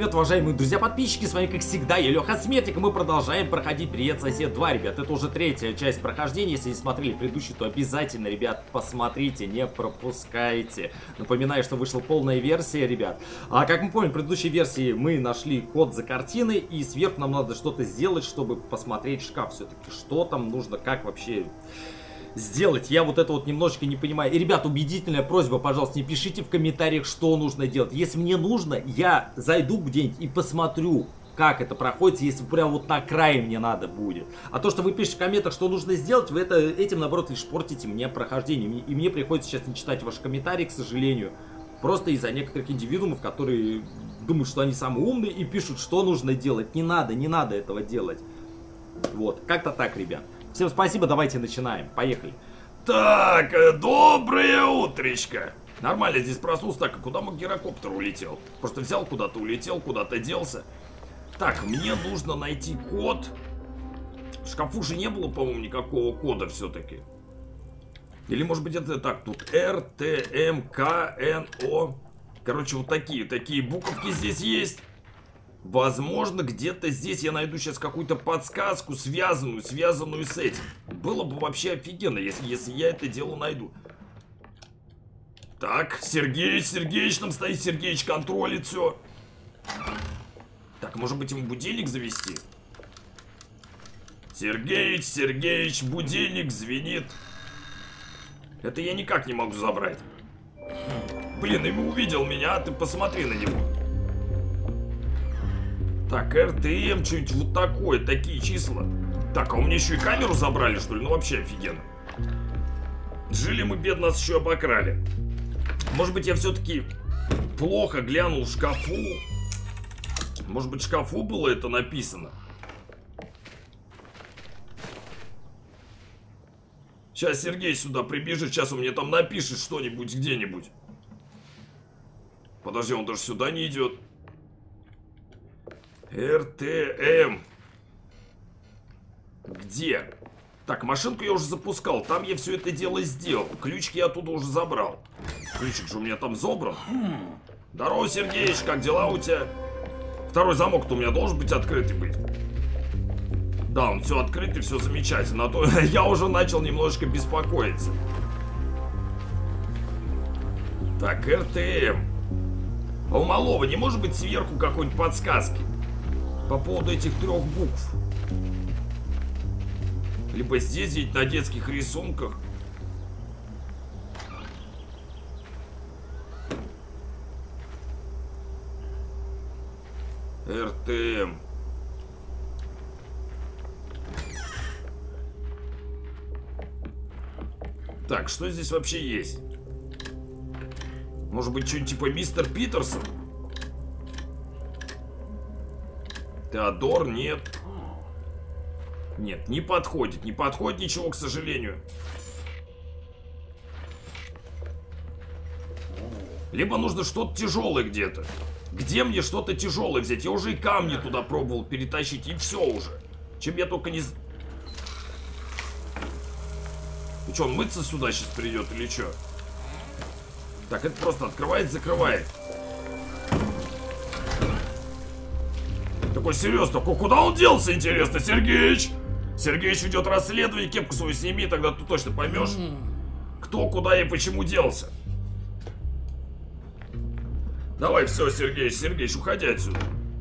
привет, уважаемые друзья, подписчики, с вами, как всегда, я Леха Сметик, и мы продолжаем проходить «Привет, сосед 2», ребят. Это уже третья часть прохождения, если не смотрели предыдущую, то обязательно, ребят, посмотрите, не пропускайте. Напоминаю, что вышла полная версия, ребят. А как мы помним, в предыдущей версии мы нашли код за картиной, и сверху нам надо что-то сделать, чтобы посмотреть шкаф все-таки, что там нужно, как вообще... сделать. Я вот это вот немножечко не понимаю. И, ребят, убедительная просьба, пожалуйста, не пишите в комментариях, что нужно делать. Если мне нужно, я зайду где-нибудь и посмотрю, как это проходит, если прям вот на крае мне надо будет. А то, что вы пишете в комментах, что нужно сделать, вы этим, наоборот, лишь портите мне прохождение. И мне приходится сейчас не читать ваши комментарии, к сожалению. Просто из-за некоторых индивидуумов, которые думают, что они самые умные и пишут, что нужно делать. Не надо этого делать. Вот, как-то так, ребят. Всем спасибо, давайте начинаем. Поехали. Так, доброе утречко. Нормально, здесь проснулся. Так, а куда мой гирокоптер улетел? Просто взял куда-то, улетел, куда-то делся. Так, мне нужно найти код. В шкафу же не было, по-моему, никакого кода все-таки. Или, может быть, это так, тут Р, Т, М, К, Н, О. Короче, вот такие буковки здесь есть. Возможно, где-то здесь я найду сейчас какую-то подсказку, связанную с этим. Было бы вообще офигенно, если я это дело найду. Так, Сергеич там стоит, Сергеич контролит все. Так, может быть, ему будильник завести? Сергеич, будильник звенит. Это я никак не могу забрать. Блин, ему увидел меня, а ты посмотри на него. Так, РТМ, что-нибудь вот такое, такие числа. Так, а у меня еще и камеру забрали, что ли? Ну вообще офигенно. Жили мы, бедно, нас еще обокрали. Может быть, я все-таки плохо глянул в шкафу. Может быть, в шкафу было это написано. Сейчас Сергей сюда прибежит, сейчас он мне там напишет что-нибудь где-нибудь. Подожди, он даже сюда не идет. РТМ. Где? Так, машинку я уже запускал. Там я все это дело сделал. Ключики я оттуда уже забрал. Ключик же у меня там забран. Здорово, Сергеич, как дела у тебя? Второй замок-то у меня должен быть открытый быть. Да, он все открытый, все замечательно. А то я уже начал немножечко беспокоиться. Так, РТМ. А у малого не может быть сверху какой-нибудь подсказки? По поводу этих 3 букв. Либо здесь, ведь на детских рисунках. РТМ. Так, что здесь вообще есть? Может быть, что-нибудь типа мистер Питерсон? Теодор, нет. Нет, не подходит ничего, к сожалению. Либо нужно что-то тяжелое где-то. Где мне что-то тяжелое взять? Я уже и камни туда пробовал перетащить, и все уже. Чем я только не... Ну что, он мыться сюда сейчас придет или что? Так, это просто открывает, закрывает. Такой серьезно, куда он делся, интересно, Сергеич? Сергеич ведет расследование, кепку свою сними, тогда ты точно поймешь, кто, куда и почему делся. Давай, все, Сергеич, уходи отсюда.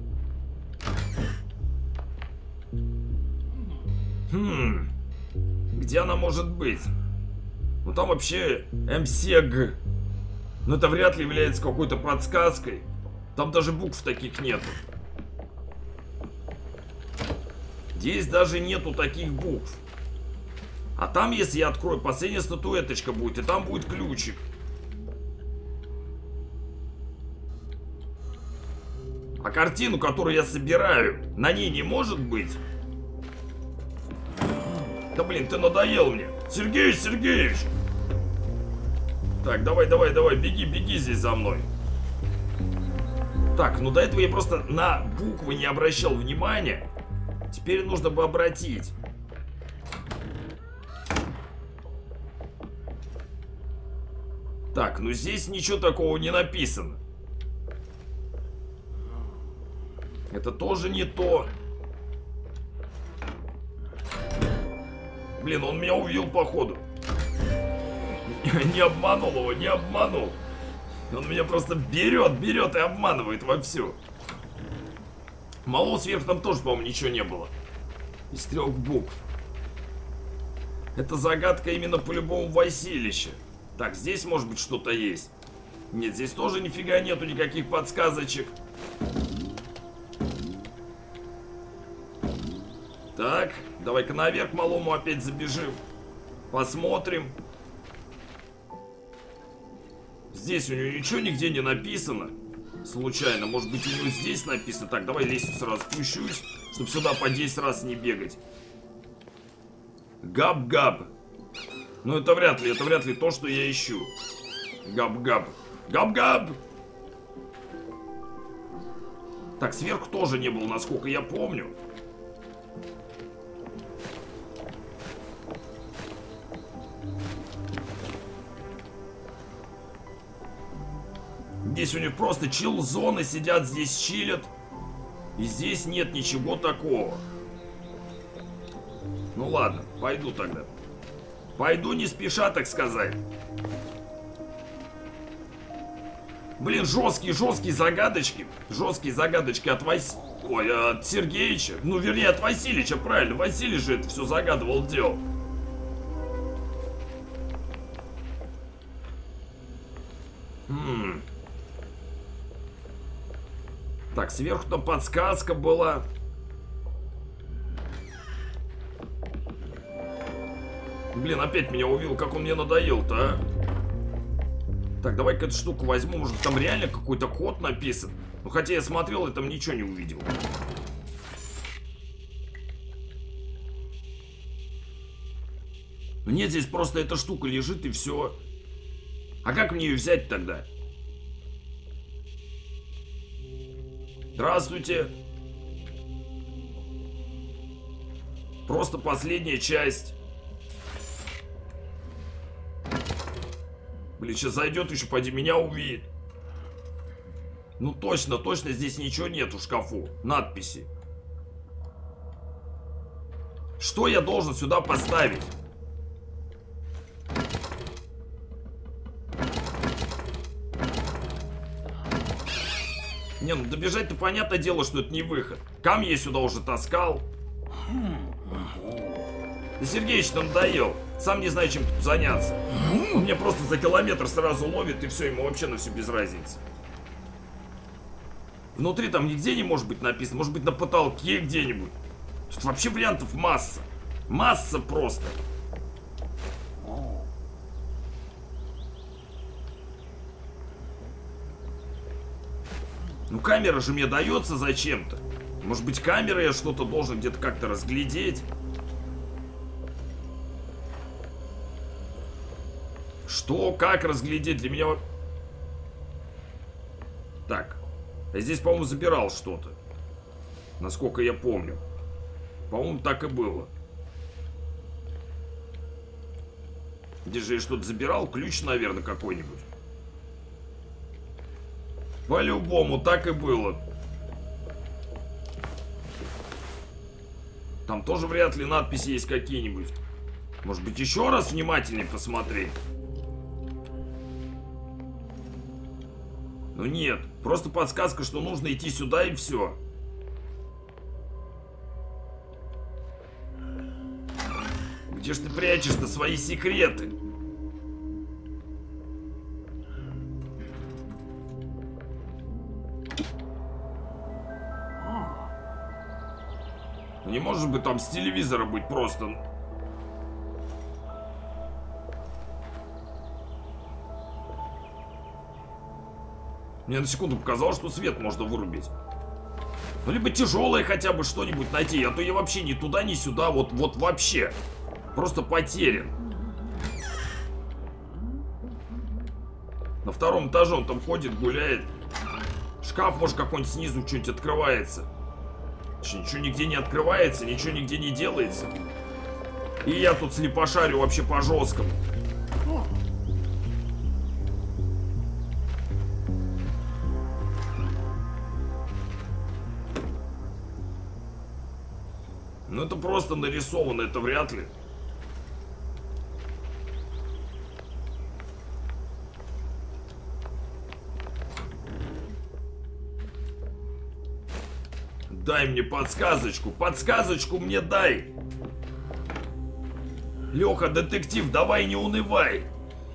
Где она может быть? Ну там вообще МСЕГ. Но это вряд ли является какой-то подсказкой. Там даже букв таких нету. Здесь даже нету таких букв. А там, если я открою, последняя статуэточка будет, и там будет ключик. А картину, которую я собираю, на ней не может быть? Да блин, ты надоел мне. Сергеич! Так, давай, беги здесь за мной. Так, ну до этого я просто на буквы не обращал внимания. Теперь нужно бы обратить. Так, ну здесь ничего такого не написано. Это тоже не то. Блин, он меня увидел, походу. Не обманул его, не обманул. Он меня просто берет и обманывает вовсю. Малого сверху там тоже, по-моему, ничего не было. Из 3 букв. Это загадка именно по-любому Василища. Так, здесь может быть что-то есть. Нет, здесь тоже нифига нету никаких подсказочек. Так, давай-ка наверх малому опять забежим. Посмотрим. Здесь у него ничего нигде не написано. Случайно, может быть, у него здесь написано. Так, давай лестницу сразу спущусь, чтобы сюда по 10 раз не бегать. Габ-габ. Ну, это вряд ли то, что я ищу. Габ-габ. Габ-габ! Так, сверху тоже не было, насколько я помню. Здесь у них просто чил-зоны сидят, здесь чилят. И здесь нет ничего такого. Ну ладно, пойду тогда. Пойду не спеша, так сказать. Блин, жесткие загадочки. Жесткие загадочки от от Сергеича. Ну, вернее, от Василича, правильно. Василий же это все загадывал, делал. Так, сверху там подсказка была. Блин, опять меня увидел, как он мне надоел-то, а. Так, давай-ка эту штуку возьму. Может, там реально какой-то код написан. Ну, хотя я смотрел, и там ничего не увидел. Нет, здесь просто эта штука лежит, и все. А как мне ее взять тогда? Здравствуйте. Просто последняя часть. Блин, сейчас зайдет еще, поди меня увидит. Ну точно здесь ничего нету в шкафу. Надписи. Что я должен сюда поставить? Не, ну добежать-то понятное дело, что это не выход. Камни я сюда уже таскал. Да Сергеич надоел. Сам не знаю, чем тут заняться. Он меня просто за километр сразу ловит, и все, ему вообще на все без разницы. Внутри там нигде не может быть написано. Может быть, на потолке где-нибудь. Тут вообще вариантов масса. Масса просто. Ну, камера же мне дается зачем-то. Может быть, камерой я что-то должен где-то как-то разглядеть. Что? Как разглядеть? Для меня... Так. Я здесь, по-моему, забирал что-то. Насколько я помню. По-моему, так и было. Где же я что-то забирал? Ключ, наверное, какой-нибудь. По-любому, так и было. Там тоже вряд ли надписи есть какие-нибудь. Может быть, еще раз внимательнее посмотреть? Ну нет, просто подсказка, что нужно идти сюда и все. Где ж ты прячешь-то свои секреты? Не может быть там с телевизора быть просто... Мне на секунду показалось, что свет можно вырубить. Ну, либо тяжелое хотя бы что-нибудь найти. А то я вообще ни туда, ни сюда. Вот вообще. Просто потерян. На 2-м этаже он там ходит, гуляет. Шкаф, может, какой-нибудь снизу что-нибудь открывается. Ничего нигде не открывается, ничего нигде не делается. И я тут слепошарю вообще по жесткому. Ну это просто нарисовано, это вряд ли. Дай мне подсказочку, подсказочку мне дай. Леха, детектив, давай не унывай.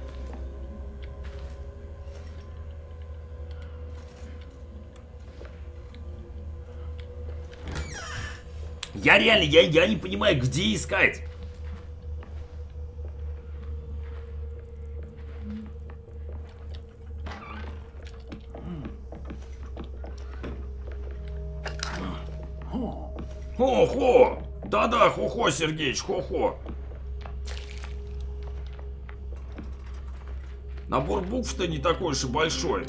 Я реально, я не понимаю, где искать. Хо-хо! Да-да, хо-хо, Сергеич, хо-хо. Набор букв-то не такой уж и большой.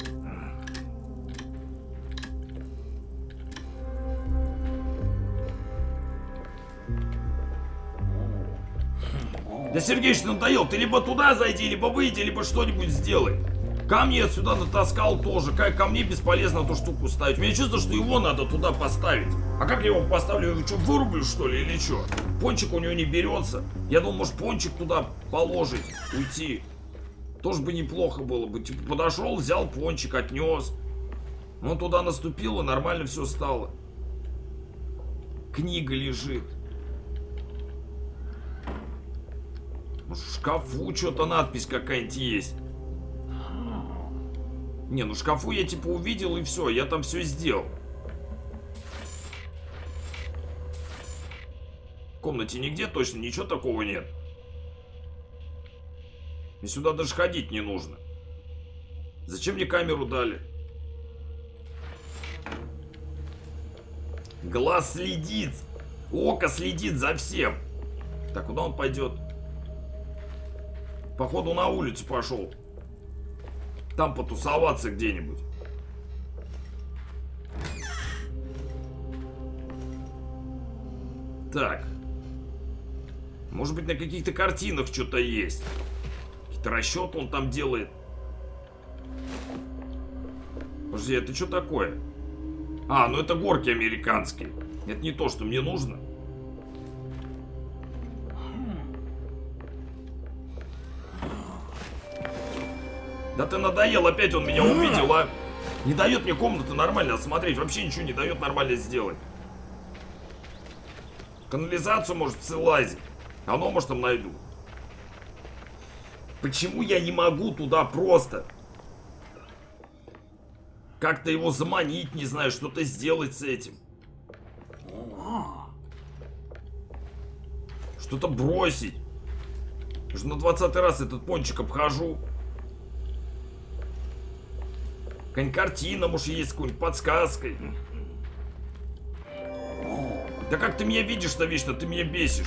Да, Сергеич, надоел. Ты либо туда зайди, либо выйди, либо что-нибудь сделай. Камни я сюда натаскал тоже. Как ко мне бесполезно эту штуку ставить. У меня чувство, что его надо туда поставить. А как я его поставлю? Я его что, вырублю, что ли, или что? Пончик у него не берется. Я думал, может, пончик туда положить, уйти. Тоже бы неплохо было бы. Типа, подошел, взял пончик, отнес. Он туда наступил, и нормально все стало. Книга лежит. Может, в шкафу что-то надпись какая-нибудь есть. Не, ну в шкафу я типа увидел, и все. Я там все сделал. В комнате нигде точно ничего такого нет. И сюда даже ходить не нужно. Зачем мне камеру дали? Глаз следит. Око следит за всем. Так, куда он пойдет? Походу на улицу пошел. Там потусоваться где-нибудь. Так. Может быть, на каких-то картинах что-то есть. Какие-то расчеты он там делает. Подожди, это что такое? А, ну это горки американские. Это не то, что мне нужно. Да ты надоел, опять он меня увидел, а? Не дает мне комнату нормально осмотреть. Вообще ничего не дает нормально сделать. Канализацию, может, слазить. Оно, может, там найду. Почему я не могу туда просто как-то его заманить, не знаю, что-то сделать с этим? Что-то бросить. Уже на 20-й раз этот пончик обхожу. Какая-нибудь картина, может, есть какой-нибудь подсказкой. Да как ты меня видишь-то вечно, ты меня бесишь.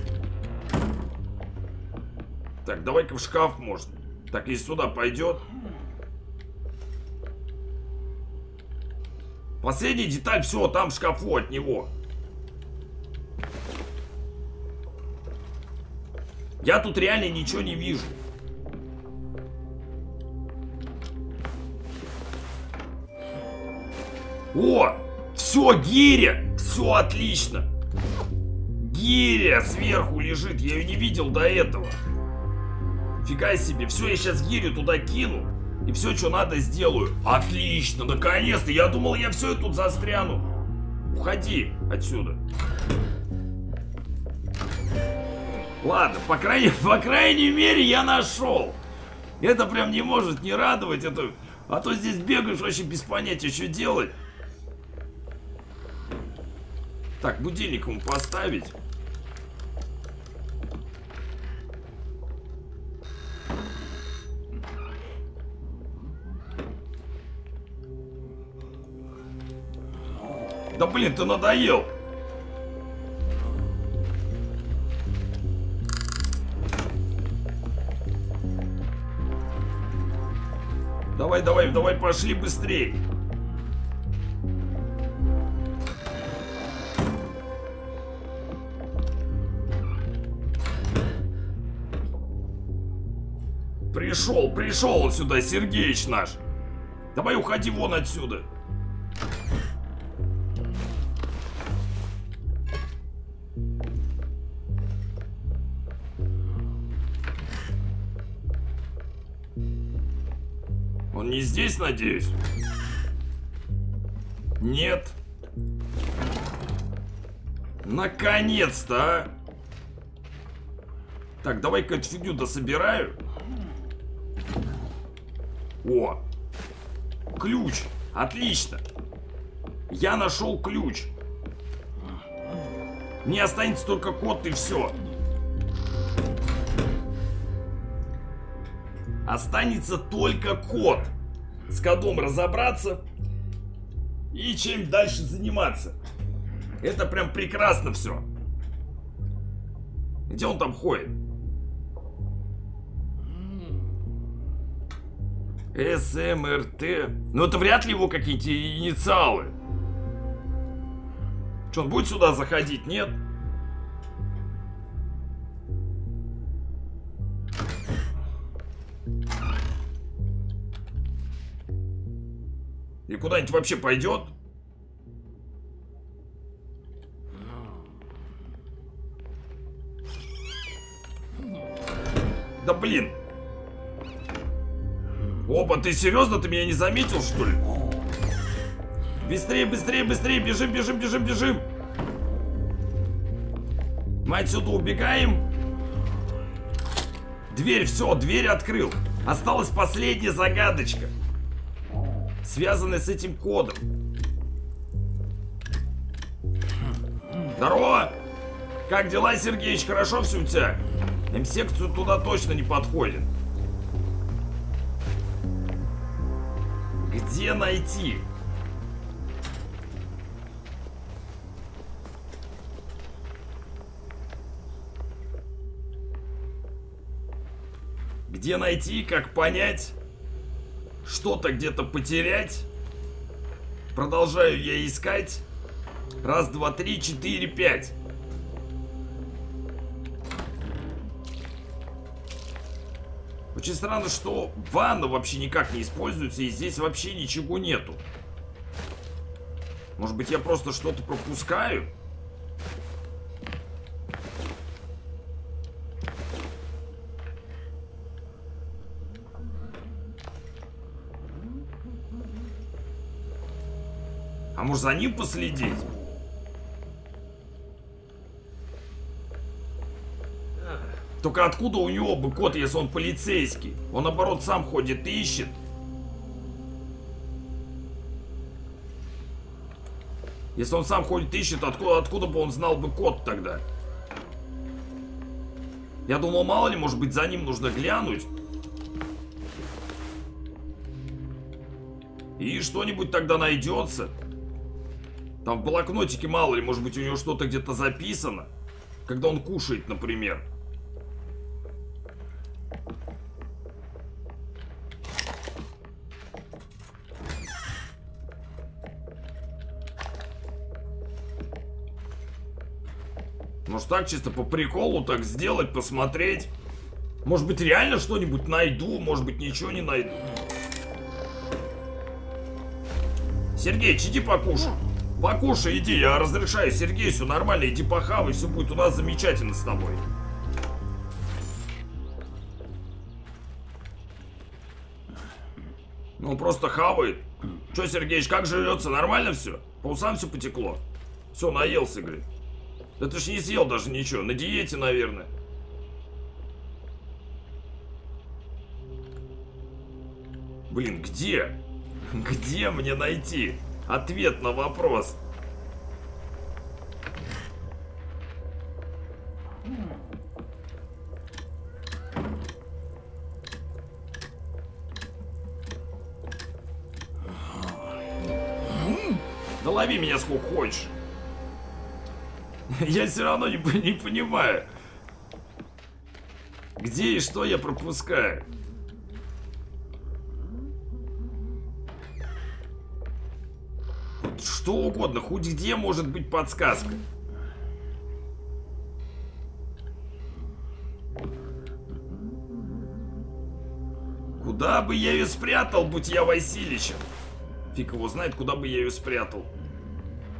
Так, давай-ка в шкаф, может. Так, если сюда пойдет. Последняя деталь, все, там в шкафу от него. Я тут реально ничего не вижу. О, все, гиря, все отлично. Гиря сверху лежит, я ее не видел до этого. Фига себе, все, я сейчас гирю туда кину. И все, что надо, сделаю. Отлично, наконец-то, я думал, я все тут застряну. Уходи отсюда. Ладно, по крайней мере, я нашел. Это прям не может не радовать. Это... А то здесь бегаешь вообще без понятия, что делать. Так, будильник ему поставить. Да блин, ты надоел. Давай, пошли быстрее. Пришел он сюда, Сергеич наш. Давай уходи вон отсюда. Он не здесь, надеюсь? Нет. Наконец-то, а! Так, давай-ка эту фигню дособираю. О! Ключ! Отлично! Я нашел ключ. Мне останется только код и все. Останется только код. С кодом разобраться и чем дальше заниматься. Это прям прекрасно все. Где он там ходит? СМРТ. Ну это вряд ли его какие-то инициалы. Что, он будет сюда заходить? Нет? И куда-нибудь вообще пойдет? Да блин. Опа, ты серьезно? Ты меня не заметил, что ли? Быстрее, быстрее, быстрее. Бежим, бежим, бежим, бежим. Мы отсюда убегаем. Дверь, все, дверь открыл. Осталась последняя загадочка, связанная с этим кодом. Здорово! Как дела, Сергеич? Хорошо все у тебя? М-секцию туда точно не подходит. Где найти? Где найти, как понять? Что-то где-то потерять? Продолжаю я искать. Раз, два, три, 4, 5. Очень странно, что ванна вообще никак не используется, и здесь вообще ничего нету. Может быть, я просто что-то пропускаю? А может, за ним последить? Только откуда у него бы код, если он полицейский? Он, наоборот, сам ходит и ищет. Если он сам ходит и ищет, откуда бы он знал бы код тогда? Я думал, мало ли, может быть, за ним нужно глянуть. И что-нибудь тогда найдется. Там в блокнотике, мало ли, может быть, у него что-то где-то записано. Когда он кушает, например. Может, так чисто по приколу так сделать, посмотреть. Может быть, реально что-нибудь найду, может быть, ничего не найду. Сергей, иди покушай. Покушай, иди, я разрешаю. Сергей, все нормально, иди похавай, все будет у нас замечательно с тобой. Ну, он просто хавает. Че, Сергеич, как живется? Нормально все? По усам все потекло? Все, наелся, говорит. Да ты ж не съел даже ничего, на диете, наверное. Блин, где? Где мне найти ответ на вопрос? Да лови меня сколько хочешь. Я все равно не понимаю, где и что я пропускаю. Вот что угодно, хоть где может быть подсказка. Куда бы я ее спрятал, будь я Васильичем? Фиг его знает, куда бы я ее спрятал.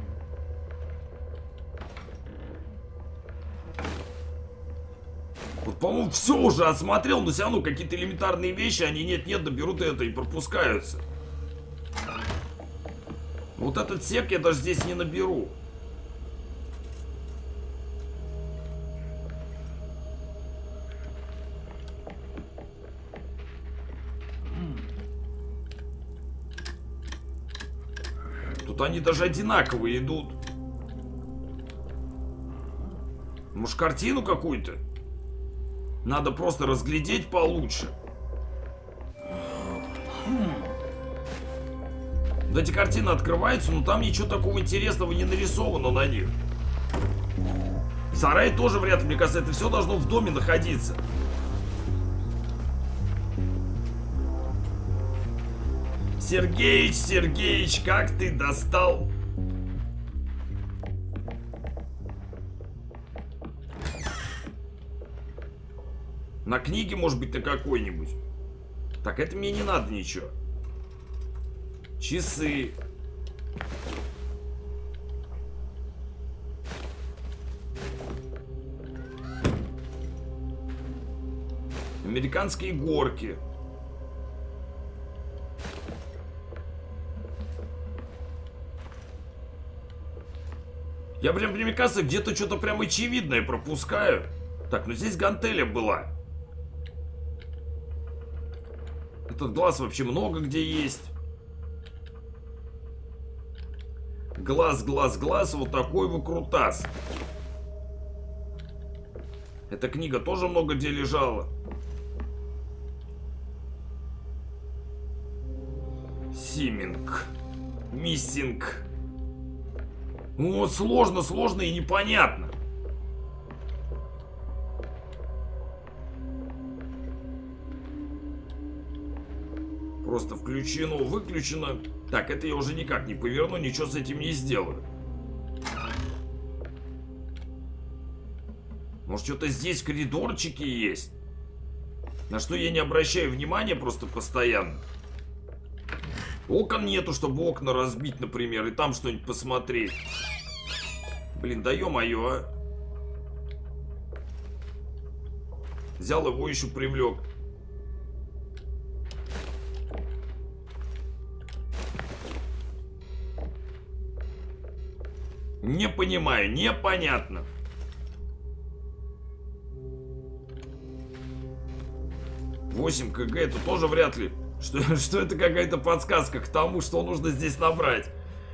Вот по-моему, все уже осмотрел, но все равно какие-то элементарные вещи, они нет-нет, доберут это и пропускаются. Вот этот сек я даже здесь не наберу. Тут они даже одинаковые идут. Может, картину какую-то? Надо просто разглядеть получше. Вот эти картины открываются, но там ничего такого интересного не нарисовано на них. Сарай тоже вряд ли, мне кажется, это все должно в доме находиться. Сергеич, Сергеич, как ты достал? На книге, может быть, на какой-нибудь. Так, это мне не надо ничего. Часы. Американские горки. Я прям, мне кажется, где-то что-то прям очевидное пропускаю. Так, ну здесь гантеля была. Этот глаз вообще много где есть. Глаз, глаз, глаз, вот такой выкрутас. Эта книга тоже много где лежала. Симинг. Миссинг. Ну, сложно, сложно и непонятно. Просто включено, выключено. Так, это я уже никак не поверну, ничего с этим не сделаю. Может, что-то здесь коридорчики есть? На что я не обращаю внимания просто постоянно. Окон нету, чтобы окна разбить, например, и там что-нибудь посмотреть. Блин, да ё-моё, а. Взял его еще привлек. Не понимаю, непонятно. Восемь кг это тоже вряд ли. Что это какая-то подсказка к тому, что нужно здесь набрать.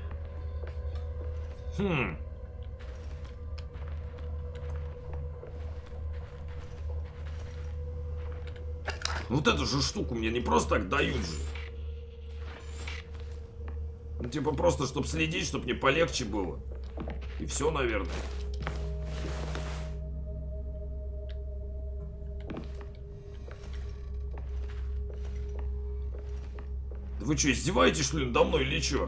Вот эту же штуку мне не просто так дают же. Ну, типа просто, чтобы следить, чтобы мне полегче было. И все, наверное. Да вы что, издеваетесь, что ли, надо мной или что?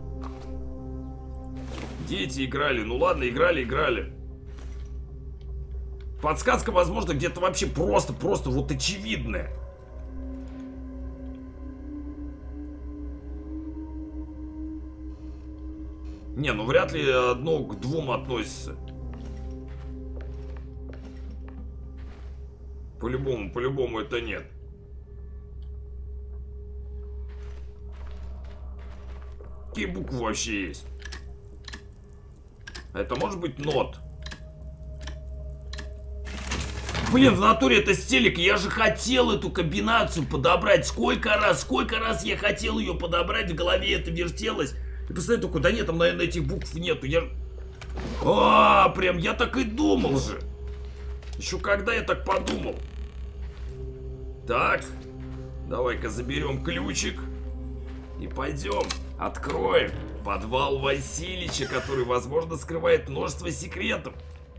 Дети играли. Ну ладно, играли. Подсказка, возможно, где-то вообще просто вот очевидная. Не, ну вряд ли одно к двум относится. По-любому это нет. Какие буквы вообще есть? Это может быть нот? Блин, в натуре это стелик. Я же хотел эту комбинацию подобрать. Сколько раз я хотел ее подобрать. В голове это вертелось. И представляю только, да нет, там, наверное, этих букв нету. Прям я так и думал же. Еще когда я так подумал. Так, давай-ка заберем ключик. И пойдем, откроем подвал Васильича, который, возможно, скрывает множество секретов.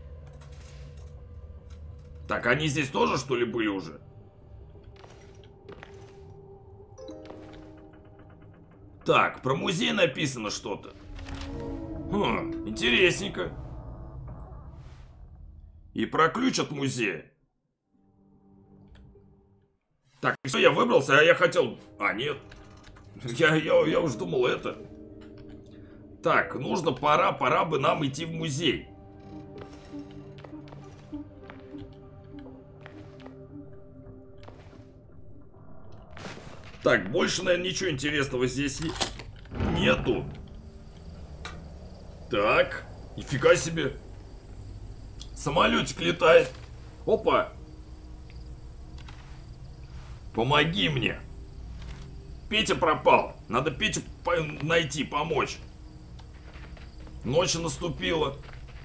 Так, они здесь тоже, что ли, были уже? Так, про музей написано что-то. Интересненько. И про ключ от музея. Так, все, я выбрался, а я хотел... нет. Я уж думал это. Так, нужно, пора бы нам идти в музей. Так, больше, наверное, ничего интересного здесь нету. Так, нифига себе. Самолетик летает. Опа. Помоги мне. Петя пропал. Надо Петю найти, помочь. Ночь наступила.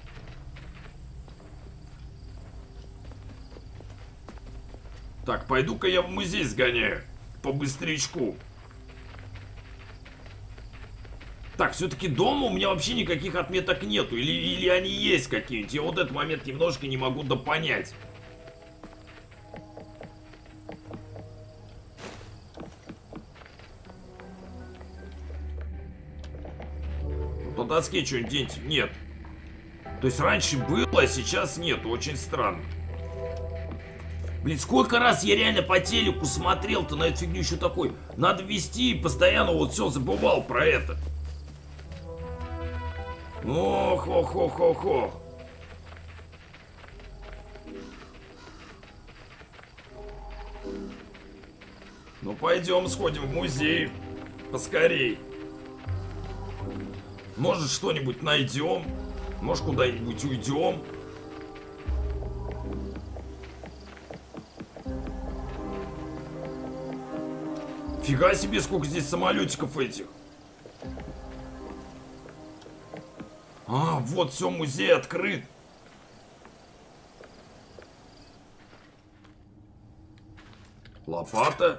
Так, пойду-ка я в музей сгоняю. По-быстрячку. Так, все-таки дома у меня вообще никаких отметок нету. Или они есть какие-нибудь. Я вот этот момент немножко не могу допонять. На доске что-нибудь нет. То есть раньше было, а сейчас нет. Очень странно. Блин, сколько раз я реально по телеку смотрел-то на эту фигню еще такой. Надо вести и постоянно вот все забывал про это. Ох, ох, ох, ох, ох. Ну пойдем сходим в музей. Поскорей. Может что-нибудь найдем. Может куда-нибудь уйдем. Фига себе, сколько здесь самолетиков этих. А, вот все, музей открыт. Лопата.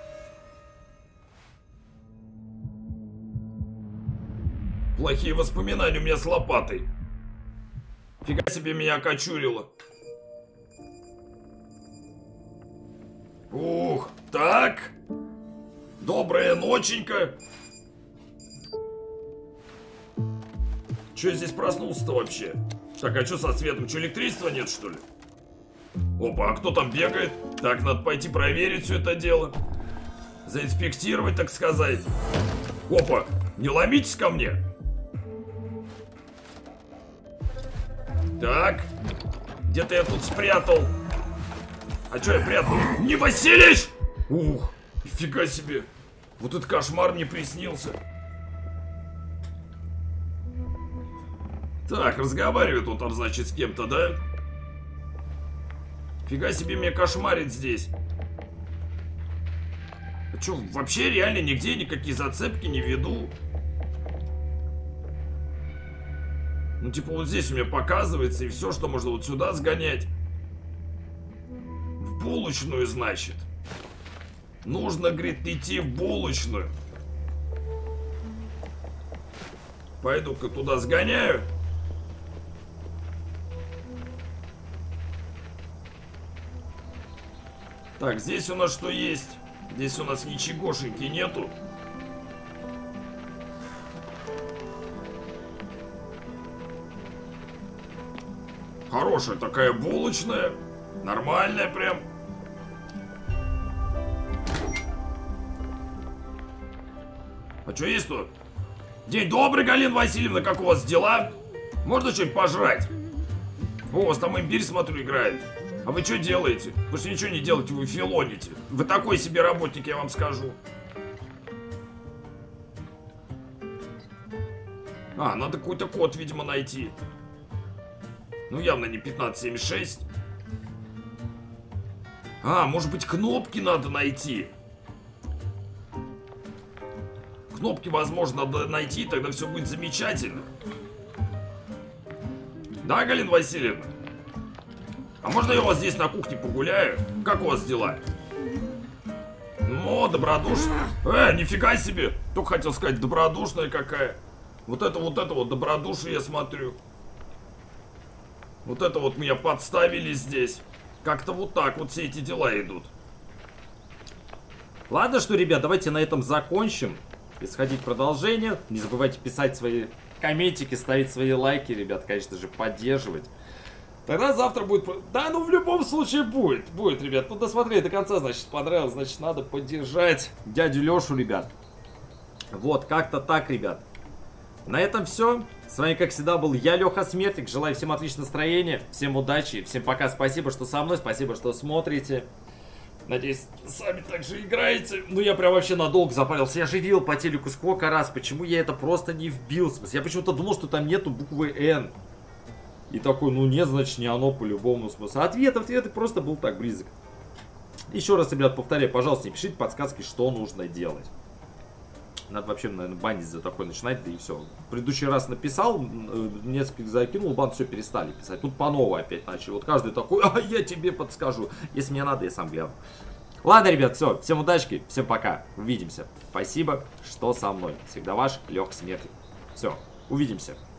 Плохие воспоминания у меня с лопатой. Фига себе, меня окочурило. Ух, так. Добрая ноченька. Че я здесь проснулся-то вообще? Так, а что со светом? Че, электричества нет, что ли? Опа, а кто там бегает? Так, надо пойти проверить все это дело. Заинспектировать, так сказать. Опа, не ломитесь ко мне. Так, где-то я тут спрятал. А что я прятал? Не Василич! Ух, нифига себе. Вот этот кошмар мне приснился. Так, разговаривает он там, значит, с кем-то, да? Фига себе, меня кошмарит здесь. А что, вообще реально нигде никакие зацепки не веду? Ну, типа, вот здесь у меня показывается, и все, что можно вот сюда сгонять. В булочную, значит. Нужно, говорит, идти в булочную. Пойду-ка туда сгоняю. Так, здесь у нас что есть? Здесь у нас ничегошеньки нету. Хорошая такая булочная. Нормальная прям. А что есть тут? День добрый, Галина Васильевна, как у вас дела? Можно что-нибудь пожрать? О, у вас там имбирь, смотрю, играет. А вы что делаете? Вы же ничего не делаете, вы филоните. Вы такой себе работник, я вам скажу. А, надо какой-то код, видимо, найти. Ну, явно не 1576. А, может быть, кнопки надо найти. Кнопки, возможно, надо найти, тогда все будет замечательно. Да, Галина Васильевна? А можно я у вас здесь на кухне погуляю? Как у вас дела? Ну, добродушная. Нифига себе! Только хотел сказать, добродушная какая. Вот это вот добродушие я смотрю. Вот это вот меня подставили здесь. Как-то вот так вот все эти дела идут. Ладно, что, ребят, давайте на этом закончим. Исходить продолжение. Не забывайте писать свои комментики, ставить свои лайки, ребят, конечно же, поддерживать. Тогда завтра будет... Да, ну в любом случае будет. Будет, ребят. Ну досмотрели до конца, значит, понравилось. Значит, надо поддержать дядю Лешу, ребят. Вот, как-то так, ребят. На этом все. С вами, как всегда, был я, Леха Смертник. Желаю всем отличного настроения, всем удачи, всем пока. Спасибо, что со мной, спасибо, что смотрите. Надеюсь, сами так же играете. Ну, я прям вообще надолго запарился. Я же видел по телеку сколько раз. Почему я это просто не вбил? В смысле, я почему-то думал, что там нету буквы Н. И такой, ну нет, значит, не оно по-любому смыслу. Ответ и просто был так близок. Еще раз, ребят, повторяю, пожалуйста, не пишите подсказки, что нужно делать. Надо вообще, наверное, банить за такое начинать, да и все. В предыдущий раз написал, несколько закинул, бан, все перестали писать. Тут по новой опять начали. Вот каждый такой, а я тебе подскажу. Если мне надо, я сам гляну. Ладно, ребят, все. Всем удачи, всем пока. Увидимся. Спасибо, что со мной. Всегда ваш Леха Смертник. Все, увидимся.